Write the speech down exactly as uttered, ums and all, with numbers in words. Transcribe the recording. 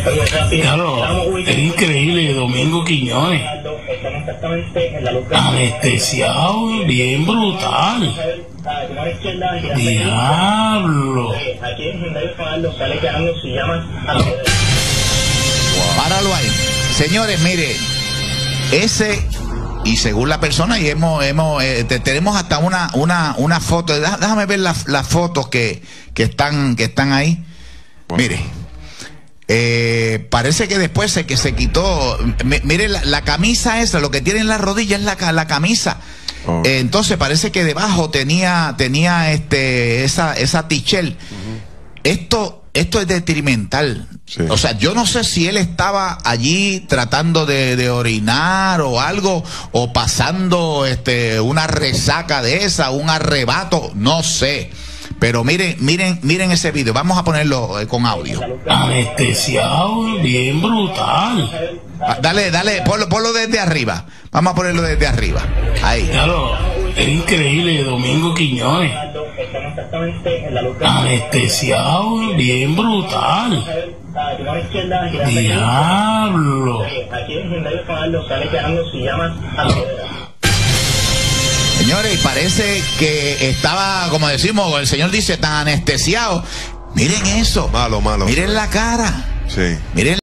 Claro, es increíble, Domingo Quiñones. Anestesiado, bien brutal. Diablo. Páralo ahí. Señores, mire, ese, y según la persona, y hemos, hemos, eh, te, tenemos hasta una, una, una foto. Déjame ver las, las fotos que, que están, que están ahí. Bueno. Mire. Eh, parece que después se, que se quitó, mire la, la camisa esa, lo que tiene en la rodilla es la, la camisa. Oh. Eh, entonces parece que debajo tenía, tenía este, esa, esa tichel. Uh-huh. Esto, esto es detrimental. Sí. O sea, yo no sé si él estaba allí tratando de, de orinar o algo, o pasando este, una resaca de esa, un arrebato, no sé. Pero miren, miren, miren ese video. Vamos a ponerlo eh, con audio. Anestesiado, bien brutal. Ah, dale, dale, ponlo, ponlo desde arriba. Vamos a ponerlo desde arriba. Ahí. Claro, es increíble, Domingo Quiñones. Anestesiado, bien brutal. Diablo. Señores, y parece que estaba, como decimos, el señor dice, tan anestesiado. Miren eso. Malo, malo. Miren la cara. Sí. Miren.